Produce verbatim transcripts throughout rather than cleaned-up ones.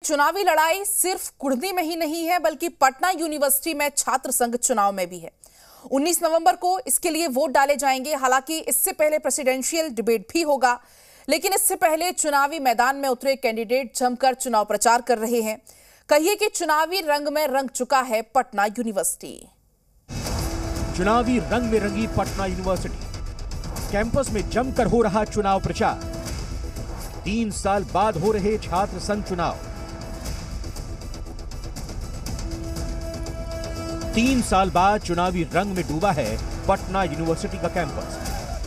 चुनावी लड़ाई सिर्फ कुढ़नी में ही नहीं है, बल्कि पटना यूनिवर्सिटी में छात्र संघ चुनाव में भी है। उन्नीस नवंबर को इसके लिए वोट डाले जाएंगे। हालांकि इससे पहले प्रेसिडेंशियल डिबेट भी होगा, लेकिन इससे पहले चुनावी मैदान में उतरे कैंडिडेट जमकर चुनाव प्रचार कर रहे हैं। कहिए कि चुनावी रंग में रंग चुका है पटना यूनिवर्सिटी। चुनावी रंग में रंगी पटना यूनिवर्सिटी कैंपस में जमकर हो रहा चुनाव प्रचार। तीन साल बाद हो रहे छात्र संघ चुनाव। तीन साल बाद चुनावी रंग में डूबा है पटना यूनिवर्सिटी का कैंपस।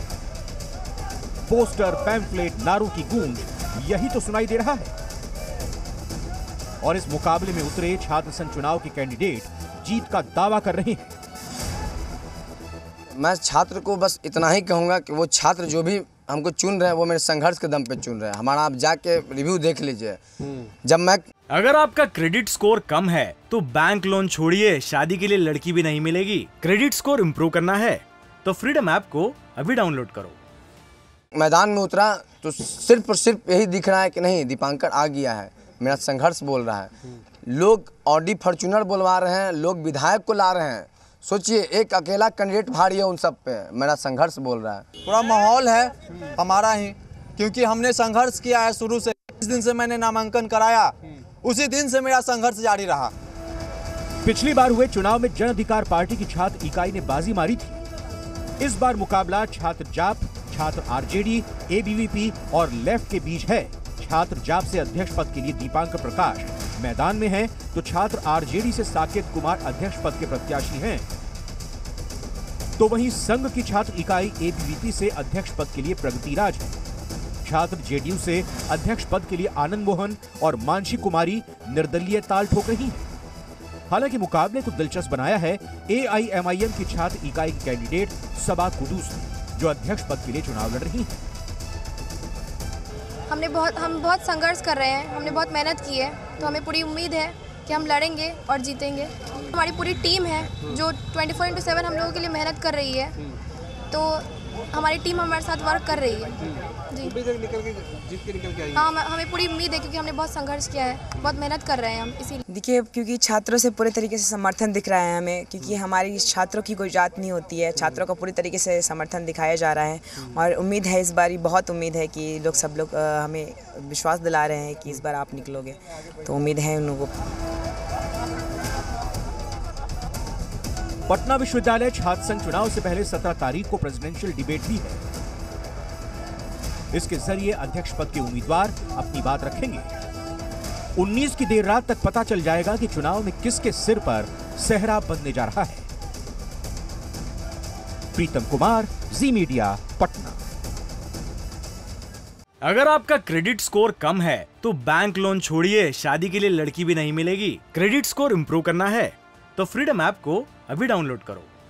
पोस्टर, पैम्फलेट, नारों की गूंज यही तो सुनाई दे रहा है। और इस मुकाबले में उतरे छात्र संघ चुनाव के कैंडिडेट जीत का दावा कर रहे हैं। मैं छात्र को बस इतना ही कहूंगा कि वो छात्र जो भी हमको चुन रहे हैं वो मेरे संघर्ष के दम पे चुन रहे हैं। हमारा आप जाके रिव्यू देख लीजिए। जब मैं अगर आपका क्रेडिट स्कोर कम है तो बैंक लोन छोड़िए, शादी के लिए लड़की भी नहीं मिलेगी। क्रेडिट स्कोर इम्प्रूव करना है तो फ्रीडम ऐप को अभी डाउनलोड करो। मैदान में उतरा तो सिर्फ और सिर्फ यही दिख रहा है कि नहीं, दीपांकर आ गया है, मेरा संघर्ष बोल रहा है। लोग ऑडी फॉर्च्यूनर बुलवा रहे हैं, लोग विधायक को ला रहे हैं। सोचिए, एक अकेला कैंडिडेट भारी है उन सब पे, मेरा संघर्ष बोल रहा है। पूरा माहौल है हमारा ही, क्योंकि हमने संघर्ष किया है शुरू से। जिस दिन से मैंने नामांकन कराया उसी दिन से मेरा संघर्ष जारी रहा। पिछली बार हुए चुनाव में जन अधिकार पार्टी की छात्र इकाई ने बाजी मारी थी। इस बार मुकाबला छात्र जाप, छात्र आरजेडी, एबीवीपी और लेफ्ट के बीच है। छात्र जाप से अध्यक्ष पद के लिए दीपांकर प्रकाश मैदान में हैं, तो छात्र आरजेडी से साकेत कुमार अध्यक्ष पद के प्रत्याशी हैं। तो वहीं संघ की छात्र इकाई एबीवीपी से अध्यक्ष पद के लिए प्रगति राज है। छात्र जेडीयू से अध्यक्ष पद के लिए आनंद मोहन और मानसी कुमारी निर्दलीय ताल ठोक रही हैं। हालांकि मुकाबले को दिलचस्प बनाया है एआईएमआईएम की छात्र इकाई की कैंडिडेट सबा कुदूस ने, जो अध्यक्ष पद के लिए चुनाव लड़ रही है। हमने बहुत हम बहुत संघर्ष कर रहे हैं, हमने बहुत मेहनत की है, तो हमें पूरी उम्मीद है कि हम लड़ेंगे और जीतेंगे। हमारी पूरी टीम है जो चौबीस इंटू सात हम लोगों के लिए मेहनत कर रही है, तो हमारी टीम हमारे साथ वर्क कर रही है जी। निकल के जीत के निकल के आएंगे। हाँ, हमें पूरी उम्मीद है, क्योंकि हमने बहुत संघर्ष किया है, बहुत मेहनत कर रहे हैं हम इसीलिए। देखिए, क्योंकि छात्रों से पूरे तरीके से समर्थन दिख रहा है हमें, क्योंकि हमारी छात्रों की कोई जात नहीं होती है। छात्रों का पूरी तरीके से समर्थन दिखाया जा रहा है और उम्मीद है, इस बार बहुत उम्मीद है कि लोग सब लोग हमें विश्वास दिला रहे हैं कि इस बार आप निकलोगे, तो उम्मीद है उन लोगों को। पटना विश्वविद्यालय छात्र संघ चुनाव से पहले सत्रह तारीख को प्रेसिडेंशियल डिबेट भी है। इसके जरिए अध्यक्ष पद के उम्मीदवार अपनी बात रखेंगे। उन्नीस की देर रात तक पता चल जाएगा कि चुनाव में किसके सिर पर सेहरा बनने जा रहा है। प्रीतम कुमार, जी मीडिया, पटना। अगर आपका क्रेडिट स्कोर कम है तो बैंक लोन छोड़िए, शादी के लिए लड़की भी नहीं मिलेगी। क्रेडिट स्कोर इम्प्रूव करना है तो फ्रीडम ऐप को अभी डाउनलोड करो।